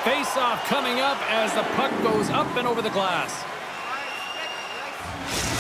Face-off coming up as the puck goes up and over the glass.